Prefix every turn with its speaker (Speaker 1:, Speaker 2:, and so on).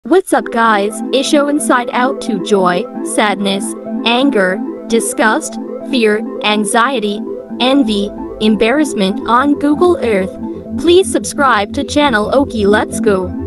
Speaker 1: What's up guys, it show inside out to joy, sadness, anger, disgust, fear, anxiety, envy, embarrassment on Google Earth. Please subscribe to channel. Okay, let's go.